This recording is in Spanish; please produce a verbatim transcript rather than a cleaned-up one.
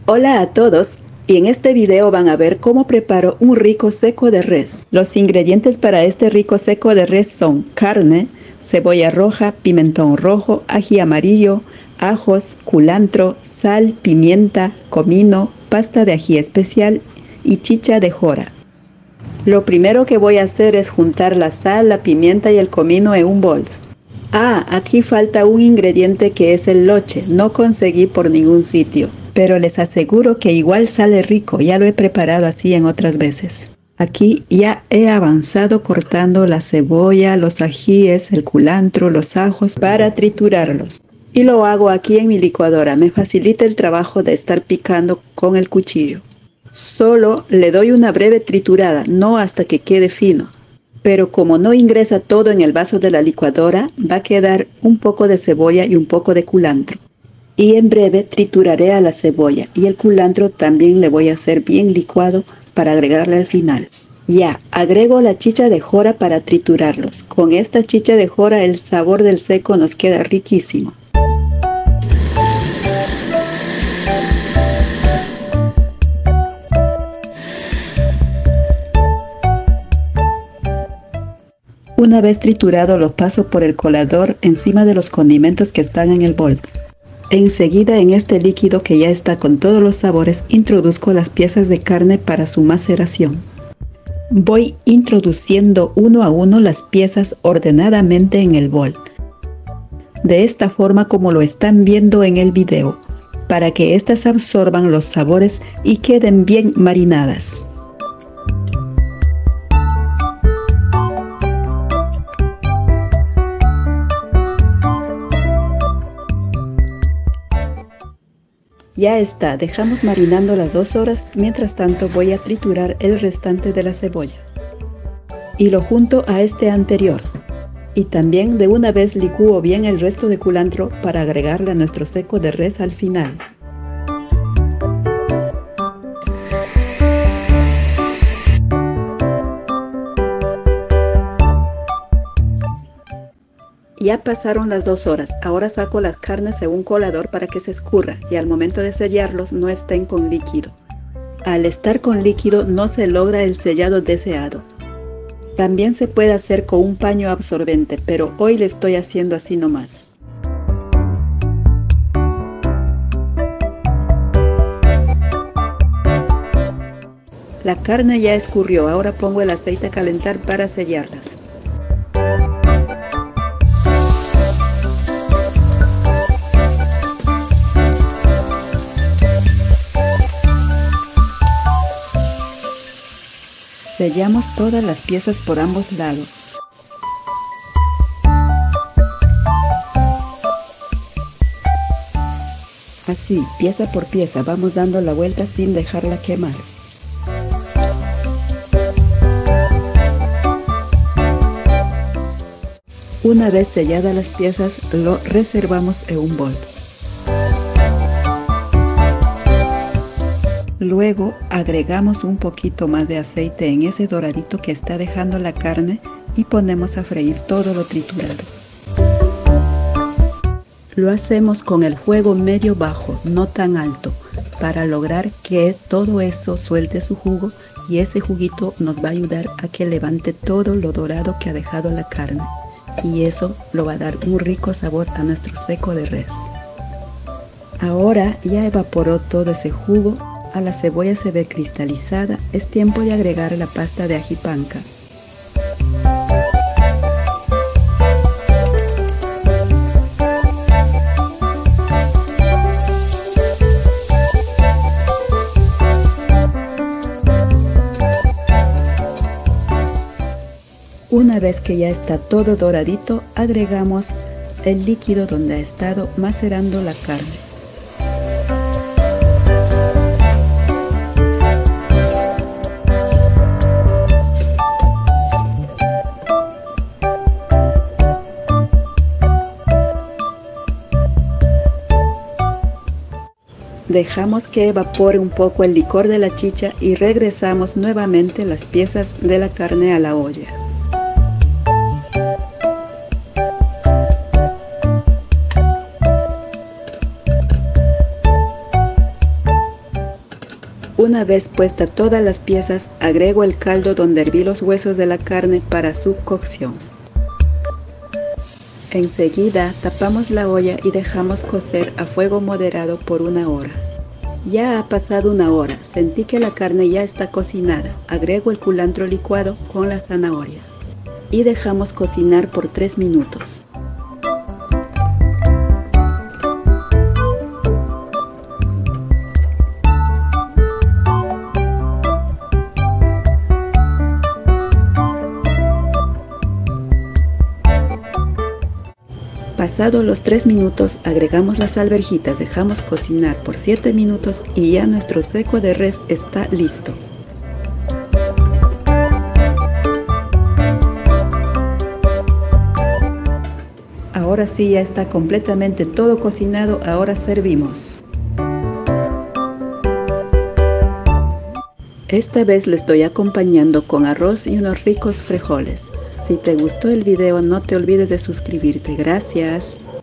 Hola a todos, y en este video van a ver cómo preparo un rico seco de res. Los ingredientes para este rico seco de res son carne, cebolla roja, pimentón rojo, ají amarillo, ajos, culantro, sal, pimienta, comino, pasta de ají especial y chicha de jora. Lo primero que voy a hacer es juntar la sal, la pimienta y el comino en un bol. Ah, aquí falta un ingrediente que es el loche, no conseguí por ningún sitio, pero les aseguro que igual sale rico, ya lo he preparado así en otras veces. Aquí ya he avanzado cortando la cebolla, los ajíes, el culantro, los ajos para triturarlos. Y lo hago aquí en mi licuadora, me facilita el trabajo de estar picando con el cuchillo. Solo le doy una breve triturada, no hasta que quede fino. Pero como no ingresa todo en el vaso de la licuadora, va a quedar un poco de cebolla y un poco de culantro. Y en breve trituraré a la cebolla y el culantro también le voy a hacer bien licuado para agregarle al final. Ya, agrego la chicha de jora para triturarlos. Con esta chicha de jora el sabor del seco nos queda riquísimo. Una vez triturado lo paso por el colador encima de los condimentos que están en el bol. Enseguida en este líquido que ya está con todos los sabores introduzco las piezas de carne para su maceración. Voy introduciendo uno a uno las piezas ordenadamente en el bol. De esta forma como lo están viendo en el video, para que éstas absorban los sabores y queden bien marinadas. Ya está, dejamos marinando las dos horas, mientras tanto voy a triturar el restante de la cebolla. Y lo junto a este anterior. Y también de una vez licúo bien el resto de culantro para agregarle a nuestro seco de res al final. Ya pasaron las dos horas, ahora saco las carnes en un colador para que se escurra y al momento de sellarlos no estén con líquido. Al estar con líquido no se logra el sellado deseado. También se puede hacer con un paño absorbente, pero hoy le estoy haciendo así nomás. La carne ya escurrió, ahora pongo el aceite a calentar para sellarlas. Sellamos todas las piezas por ambos lados. Así, pieza por pieza, vamos dando la vuelta sin dejarla quemar. Una vez selladas las piezas, lo reservamos en un bol. Luego agregamos un poquito más de aceite en ese doradito que está dejando la carne y ponemos a freír todo lo triturado. Lo hacemos con el fuego medio bajo, no tan alto, para lograr que todo eso suelte su jugo y ese juguito nos va a ayudar a que levante todo lo dorado que ha dejado la carne. Y eso lo va a dar un rico sabor a nuestro seco de res. Ahora ya evaporó todo ese jugo. A la cebolla se ve cristalizada, es tiempo de agregar la pasta de ají panca. Una vez que ya está todo doradito, agregamos el líquido donde ha estado macerando la carne. Dejamos que evapore un poco el licor de la chicha y regresamos nuevamente las piezas de la carne a la olla. Una vez puesta todas las piezas, agrego el caldo donde herví los huesos de la carne para su cocción. Enseguida tapamos la olla y dejamos cocer a fuego moderado por una hora. Ya ha pasado una hora, sentí que la carne ya está cocinada. Agrego el culantro licuado con la zanahoria y dejamos cocinar por tres minutos. Pasados los tres minutos, agregamos las alverjitas, dejamos cocinar por siete minutos y ya nuestro seco de res está listo. Ahora sí ya está completamente todo cocinado, ahora servimos. Esta vez lo estoy acompañando con arroz y unos ricos frijoles. Si te gustó el video, no te olvides de suscribirte. Gracias.